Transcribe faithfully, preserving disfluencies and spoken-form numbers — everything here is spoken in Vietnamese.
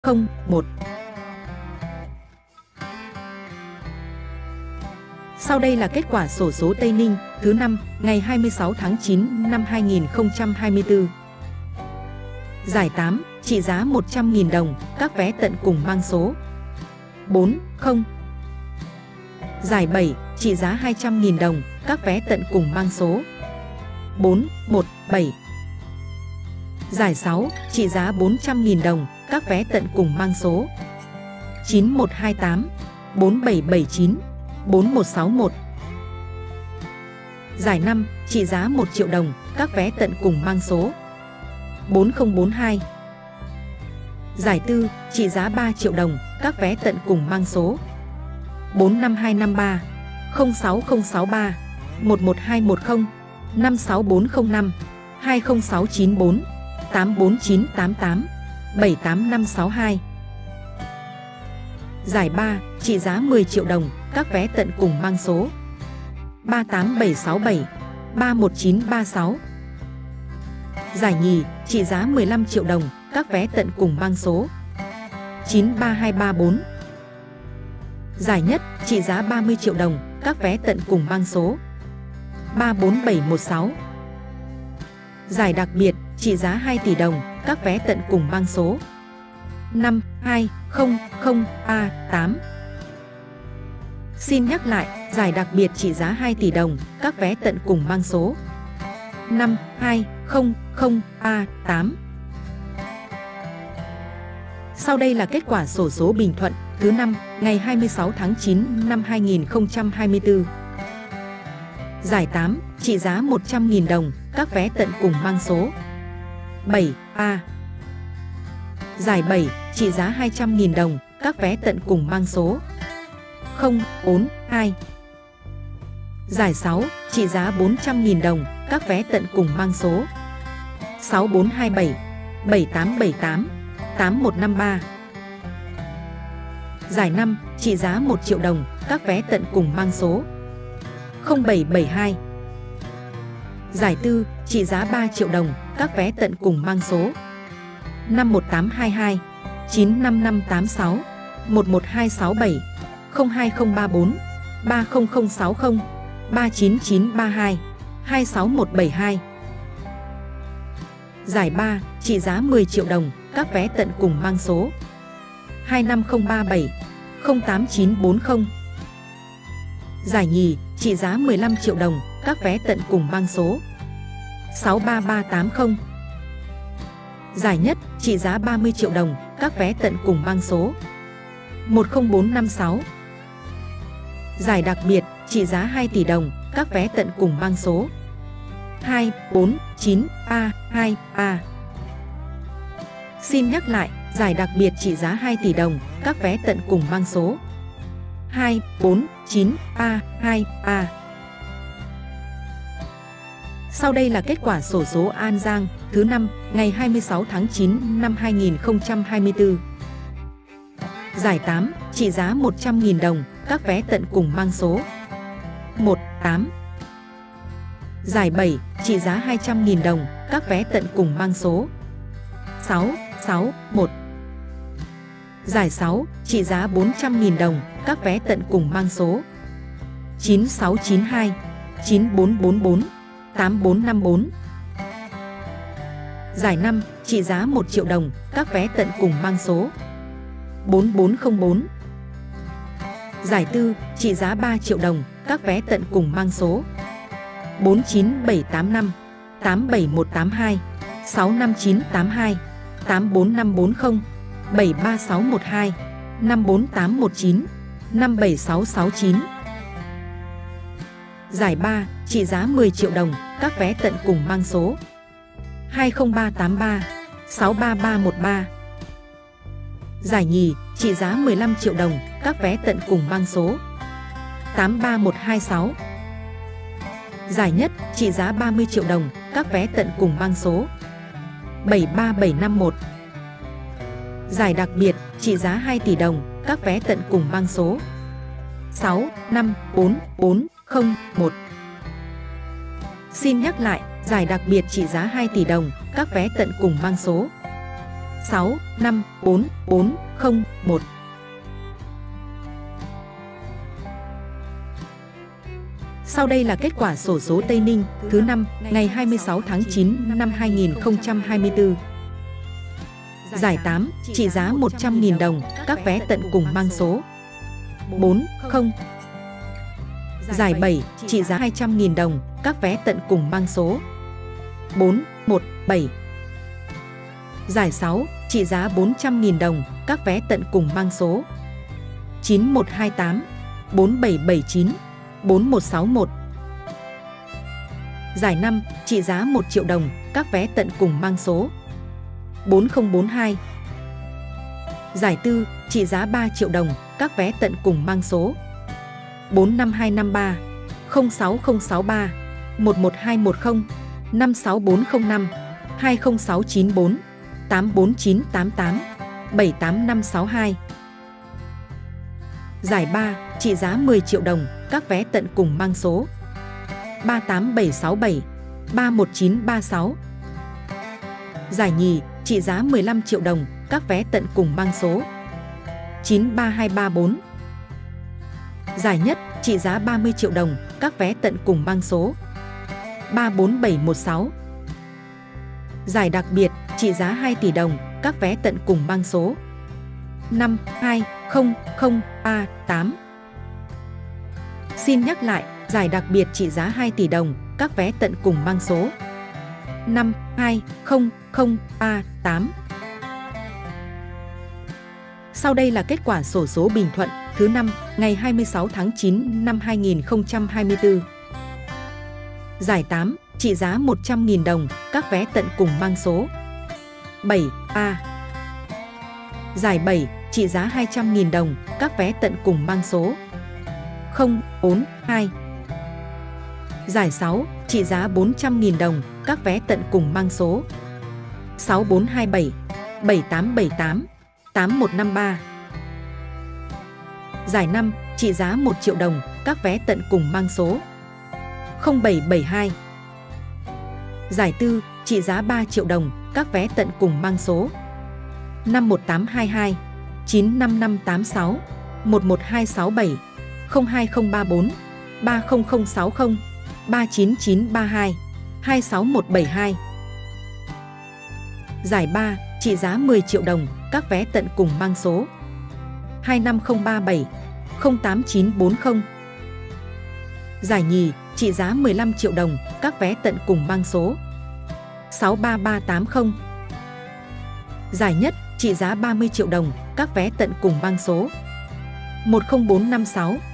không một. Sau đây là kết quả xổ số Tây Ninh thứ năm ngày hai mươi sáu tháng chín năm hai nghìn không trăm hai mươi tư. Giải tám trị giá một trăm nghìn đồng, các vé tận cùng mang số bốn không. Giải bảy trị giá hai trăm nghìn đồng, các vé tận cùng mang số bốn một bảy. Giải sáu trị giá bốn trăm nghìn đồng, các vé tận cùng mang số chín một hai tám, bốn bảy bảy chín, bốn một sáu một. Giải năm trị giá một triệu đồng, các vé tận cùng mang số bốn không bốn hai. Giải tư trị giá ba triệu đồng, các vé tận cùng mang số bốn năm hai năm ba, không sáu không sáu ba, một một hai một không, năm sáu bốn không năm, hai không sáu chín bốn, tám bốn chín tám tám, bảy tám năm sáu hai. Giải ba trị giá mười triệu đồng, các vé tận cùng mang số ba tám bảy sáu bảy, ba một chín ba sáu. Giải nhì trị giá mười lăm triệu đồng, các vé tận cùng mang số chín ba hai ba bốn. Giải nhất trị giá ba mươi triệu đồng, các vé tận cùng mang số ba bốn bảy một sáu. Giải đặc biệt trị giá hai tỷ đồng, các vé tận cùng mang số năm hai không không ba tám. Xin nhắc lại, giải đặc biệt trị giá hai tỷ đồng, các vé tận cùng mang số năm hai không không ba tám. Sau đây là kết quả xổ số Bình Thuận thứ năm ngày hai mươi sáu tháng chín năm hai nghìn không trăm hai mươi tư. Giải tám trị giá một trăm nghìn đồng, các vé tận cùng mang số bảy A. Giải bảy trị giá hai trăm nghìn đồng, các vé tận cùng mang số không bốn hai. Giải sáu trị giá bốn trăm nghìn đồng, các vé tận cùng mang số sáu bốn hai bảy, bảy tám bảy tám, tám một năm ba. Giải năm trị giá một triệu đồng, các vé tận cùng mang số không bảy bảy hai. Giải tư trị giá ba triệu đồng, các vé tận cùng mang số năm một tám hai hai, chín năm năm tám sáu, một một hai sáu bảy, không hai không ba bốn, ba không không sáu không, ba chín chín ba hai, hai sáu một bảy hai. Giải ba trị giá mười triệu đồng, các vé tận cùng mang số hai năm không ba bảy, không tám chín bốn không. Giải nhì trị giá mười lăm triệu đồng, các vé tận cùng mang số sáu ba ba tám không. Giải nhất trị giá ba mươi triệu đồng, các vé tận cùng mang số một không bốn năm sáu. Giải đặc biệt trị giá hai tỷ đồng, các vé tận cùng mang số hai bốn chín ba hai ba. Xin nhắc lại, giải đặc biệt trị giá hai tỷ đồng, các vé tận cùng mang số hai bốn chín ba hai ba. Sau đây là kết quả xổ số An Giang thứ năm ngày hai mươi sáu tháng chín năm hai nghìn không trăm hai mươi tư. Giải tám trị giá một trăm nghìn đồng, các vé tận cùng mang số một tám. Giải bảy trị giá hai trăm nghìn đồng, các vé tận cùng mang số sáu sáu một. Giải sáu trị giá bốn trăm nghìn đồng, các vé tận cùng mang số chín sáu chín hai, chín bốn bốn bốn, tám bốn năm bốn. Giải năm trị giá một triệu đồng, các vé tận cùng mang số bốn bốn không bốn. Giải tư trị giá ba triệu đồng, các vé tận cùng mang số bốn chín bảy tám năm, tám bảy một tám hai, sáu năm chín tám hai, tám bốn năm bốn không, bảy ba sáu một hai, năm bốn tám một chín, năm bảy sáu sáu chín. Giải ba trị giá mười triệu đồng, các vé tận cùng mang số hai không ba tám ba, sáu ba ba một ba. Giải nhì trị giá mười lăm triệu đồng, các vé tận cùng mang số tám ba một hai sáu. Giải nhất trị giá ba mươi triệu đồng, các vé tận cùng mang số bảy ba bảy năm một. Giải đặc biệt trị giá hai tỷ đồng, các vé tận cùng mang số sáu năm bốn bốn không một. Xin nhắc lại, giải đặc biệt trị giá hai tỷ đồng, các vé tận cùng mang số sáu năm bốn bốn không một. Sau đây là kết quả xổ số Tây Ninh thứ năm ngày hai mươi sáu tháng chín năm hai nghìn không trăm hai mươi tư. Giải tám, trị giá một trăm nghìn đồng, các vé tận cùng mang số bốn không. Giải bảy, trị giá hai trăm nghìn đồng, các vé tận cùng mang số bốn một bảy. Giải sáu, trị giá bốn trăm nghìn đồng, các vé tận cùng mang số chín một hai tám, bốn bảy bảy chín, bốn một sáu một. Giải năm, trị giá một triệu đồng, các vé tận cùng mang số bốn không bốn hai. Giải tư, trị giá ba triệu đồng, các vé tận cùng mang số bốn năm hai năm ba, không sáu không sáu ba, một một hai một không, năm sáu bốn không năm, hai không sáu chín bốn, tám bốn chín tám tám, bảy tám năm sáu hai. Giải ba, trị giá mười triệu đồng, các vé tận cùng mang số ba tám bảy sáu bảy, ba một chín ba sáu. Giải nhì, trị giá mười lăm triệu đồng, các vé tận cùng mang số chín ba hai ba bốn. Giải nhất, trị giá ba mươi triệu đồng, các vé tận cùng mang số ba bốn bảy một sáu. Giải đặc biệt, trị giá hai tỷ đồng, các vé tận cùng mang số năm hai không không ba tám. Xin nhắc lại, giải đặc biệt trị giá hai tỷ đồng, các vé tận cùng mang số năm hai không không ba tám. Sau đây là kết quả xổ số Bình Thuận thứ năm ngày hai mươi sáu tháng chín năm hai nghìn không trăm hai mươi tư. Giải tám, trị giá một trăm nghìn đồng, các vé tận cùng mang số bảy A. Giải bảy, trị giá hai trăm nghìn đồng, các vé tận cùng mang số không bốn hai. Giải sáu, trị giá bốn trăm nghìn đồng, các vé tận cùng mang số sáu bốn hai bảy, bảy tám bảy tám, tám một năm ba. Giải năm, trị giá một triệu đồng, các vé tận cùng mang số không bảy bảy hai. Giải tư, trị giá ba triệu đồng, các vé tận cùng mang số năm một tám hai hai, chín năm năm tám sáu, một một hai sáu bảy, không hai không ba bốn, ba không không sáu không, ba chín chín ba hai, hai sáu một bảy hai. Giải ba, trị giá mười triệu đồng, các vé tận cùng mang số hai năm không ba bảy, không tám chín bốn không. Giải nhì, trị giá mười lăm triệu đồng, các vé tận cùng mang số sáu ba ba tám không. Giải nhất, trị giá ba mươi triệu đồng, các vé tận cùng mang số một không bốn năm sáu.